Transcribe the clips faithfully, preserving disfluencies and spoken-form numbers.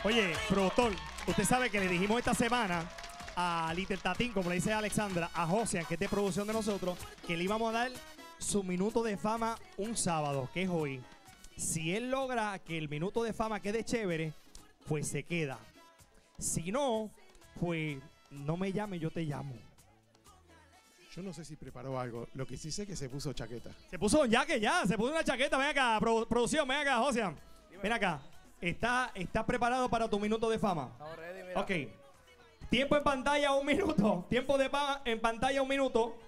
Oye, productor, usted sabe que le dijimos esta semana a Little Tatín, como le dice Alexandra, a Josian, que es de producción de nosotros, que le íbamos a dar su minuto de fama un sábado, que es hoy. Si él logra que el minuto de fama quede chévere, pues se queda. Si no, pues no me llame, yo te llamo. Yo no sé si preparó algo. Lo que sí sé es que se puso chaqueta. Se puso un jaque ya, se puso una chaqueta. Ven acá, produ producción, ven acá, Josian. Ven acá. ¿Estás está preparado para tu minuto de fama? Estamos ready, mira. Ok. Tiempo en pantalla, un minuto. Tiempo de fama en pantalla, un minuto.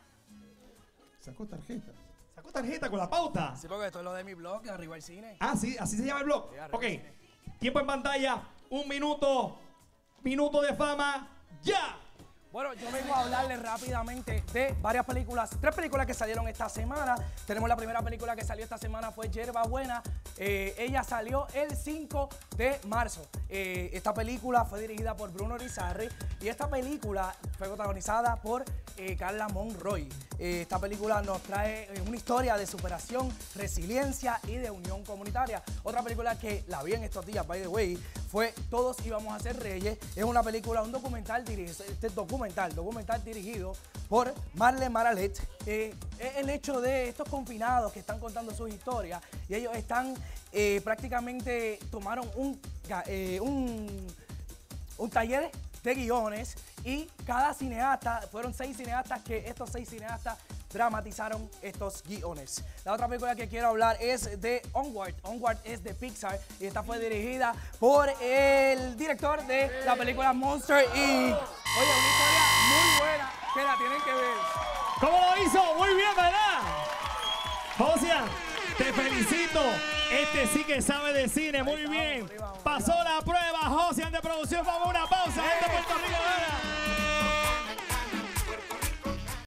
Sacó tarjeta. Sacó tarjeta con la pauta. Sí, porque esto es lo de mi blog, Arriba el Cine. Ah, sí, así se llama el blog. Sí, Arriba Ok. el Cine. Tiempo en pantalla, un minuto. Minuto de fama, ya. Bueno, yo vengo a hablarles rápidamente de varias películas, tres películas que salieron esta semana. Tenemos la primera película que salió esta semana, fue Yerba Buena. Eh, ella salió el cinco de marzo. Eh, esta película fue dirigida por Bruno Irizarry y esta película fue protagonizada por eh, Carla Monroy. Eh, esta película nos trae eh, una historia de superación, resiliencia y de unión comunitaria. Otra película que la vi en estos días, by the way, fue Todos íbamos a ser reyes. Es una película, un documental dirigido, este documental, documental dirigido por Marlene Maralet. Eh, es el hecho de estos confinados que están contando sus historias y ellos están eh, prácticamente tomaron un, eh, un, un taller de guiones y cada cineasta, fueron seis cineastas que estos seis cineastas dramatizaron estos guiones. La otra película que quiero hablar es de Onward. Onward es de Pixar y esta fue dirigida por el director de la película Monster incorporated. Oye, una historia muy buena que la tienen que ver. ¿Cómo lo hizo? Muy bien, ¿verdad? Josian, te felicito. Este sí que sabe de cine, muy bien. Pasó la prueba, Josian de producción. Vamos a una pausa. Gente de Puerto Rico, ¿verdad?